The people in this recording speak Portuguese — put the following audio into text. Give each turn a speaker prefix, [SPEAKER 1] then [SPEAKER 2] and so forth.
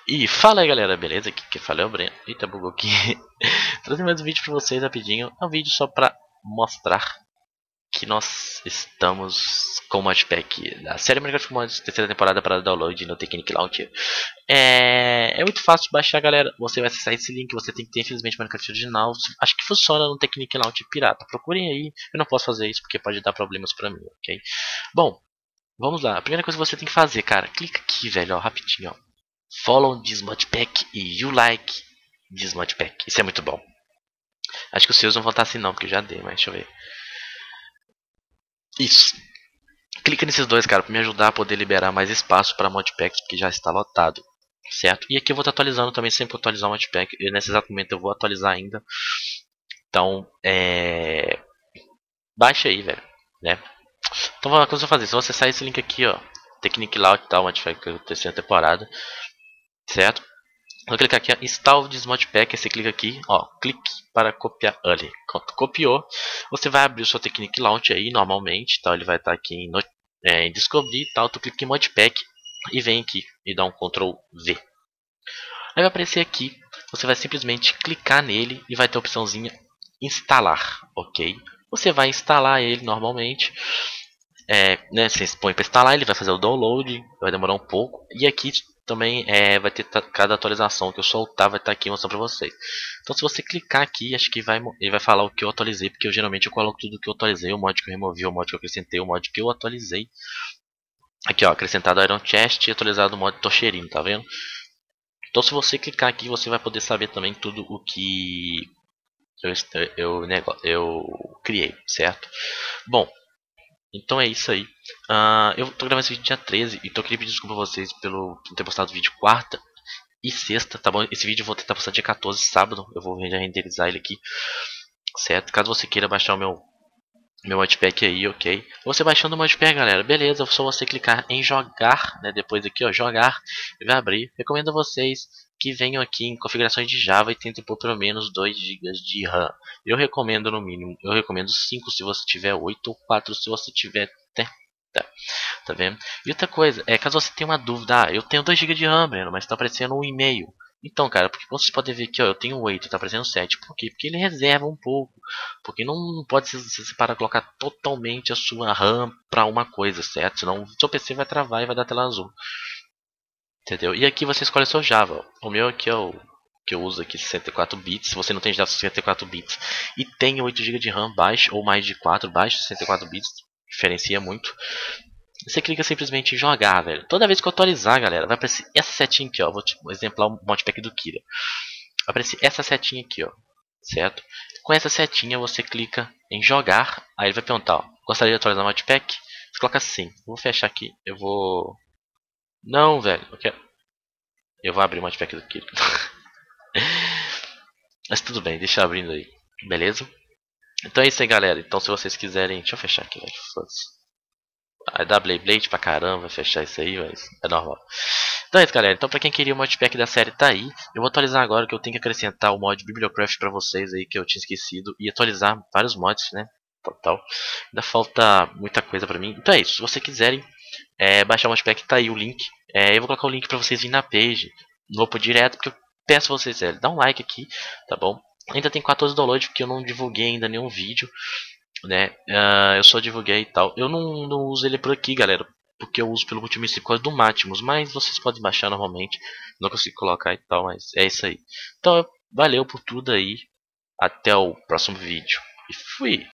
[SPEAKER 1] E fala aí galera, beleza? Aqui que fala é o Breno. Eita, bugou aqui. Trazendo mais um vídeo pra vocês rapidinho. É um vídeo só pra mostrar que nós estamos com o modpack da série Minecraft Mods, terceira temporada para download no Technic Launcher. É muito fácil de baixar, galera. Você vai acessar esse link, você tem que ter infelizmente Minecraft original. Acho que funciona no Technic Launcher pirata. Procurem aí. Eu não posso fazer isso porque pode dar problemas pra mim, ok? Bom, vamos lá. A primeira coisa que você tem que fazer, cara, clica aqui, velho, ó, rapidinho, ó. Follow this modpack e you like this modpack. Isso é muito bom. Acho que os seus não vão estar assim não, porque eu já dei, mas deixa eu ver. Isso. Clica nesses dois, cara, para me ajudar a poder liberar mais espaço para modpacks, porque já está lotado. Certo? E aqui eu vou estar atualizando também, sempre que atualizar o modpack. E nesse exato momento eu vou atualizar ainda. Então, baixa aí, velho. Né? Então, uma coisa que eu vou fazer. Se você acessar esse link aqui, ó. Technic Launcher e tal, modpack da terceira temporada. Certo? Vou clicar aqui, install this modpack, aí você clica aqui, ó, clique para copiar ali. Copiou, você vai abrir o seu Technic Launcher aí normalmente, então ele vai estar aqui em descobrir e tal, tu clica em modpack e vem aqui e dá um Ctrl V. Aí vai aparecer aqui, você vai simplesmente clicar nele e vai ter a opçãozinha instalar, ok? Você vai instalar ele normalmente. Né, você põe para instalar, ele vai fazer o download, vai demorar um pouco. E aqui também vai ter cada atualização que eu soltar, vai estar aqui mostrando para vocês. Então se você clicar aqui, acho que ele vai falar o que eu atualizei, porque eu geralmente coloco tudo que eu atualizei, o mod que eu removi, o mod que eu acrescentei, o mod que eu atualizei. Aqui ó, acrescentado Iron Chest e atualizado o mod Tocherino, tá vendo? Então se você clicar aqui, você vai poder saber também tudo o que eu criei, certo? Bom, então é isso aí. Eu tô gravando esse vídeo dia 13 e tô querendo pedir desculpa a vocês pelo não ter postado vídeo quarta e sexta, tá bom? Esse vídeo eu vou tentar postar dia 14, sábado. Eu vou já renderizar ele aqui, certo? Caso você queira baixar o meu modpack aí, ok? Você baixando o modpack, galera, beleza, só você clicar em jogar, né? Depois aqui, ó, jogar, e vai abrir. Recomendo a vocês que venham aqui em configurações de Java e tentem pôr pelo menos 2 GB de RAM. Eu recomendo no mínimo, eu recomendo 5 se você tiver 8 ou 4 se você tiver 30. Tá vendo? E outra coisa, caso você tenha uma dúvida, eu tenho 2 GB de RAM, Breno, mas tá aparecendo 1,5. Então, cara, porque vocês podem ver aqui, ó, eu tenho 8, tá aparecendo 7. Por quê? Porque ele reserva um pouco. Porque não pode se separar, colocar totalmente a sua RAM para uma coisa, certo? Senão o seu PC vai travar e vai dar tela azul. Entendeu? E aqui você escolhe o seu Java. O meu aqui é o que eu uso aqui, 64 bits. Se você não tem Java 64 bits e tem 8 GB de RAM, baixo, ou mais de 4, baixo 64 bits, diferencia muito. Você clica simplesmente em jogar, velho. Toda vez que eu atualizar, galera, vai aparecer essa setinha aqui, ó. Vou exemplar o modpack do Kira. Vai aparecer essa setinha aqui, ó. Certo? Com essa setinha você clica em jogar. Aí ele vai perguntar, ó, gostaria de atualizar o modpack? Você coloca sim. Vou fechar aqui. Eu vou... Não, velho. Eu vou abrir o modpack do Kira. Mas tudo bem, deixa abrindo aí. Beleza? Então é isso aí, galera. Então se vocês quiserem... Deixa eu fechar aqui, velho. Vai dar Blade pra caramba, vai fechar isso aí, mas é normal. Então é isso, galera. Então pra quem queria o modpack da série tá aí. Eu vou atualizar agora que eu tenho que acrescentar o mod Bibliocraft pra vocês aí que eu tinha esquecido. E atualizar vários mods, né? Total. Ainda falta muita coisa pra mim. Então é isso. Se vocês quiserem baixar o modpack, tá aí o link. Eu vou colocar o link pra vocês virem na page. Não vou pôr direto porque eu peço a vocês, dá um like aqui, tá bom? Ainda tem 14 downloads porque eu não divulguei ainda nenhum vídeo, né? Eu só divulguei e tal. Eu não uso ele por aqui, galera, porque eu uso pelo Ultimate Sequence do Maximus, mas vocês podem baixar normalmente. Não consigo colocar e tal, mas é isso aí. Então, valeu por tudo aí. Até o próximo vídeo. E fui!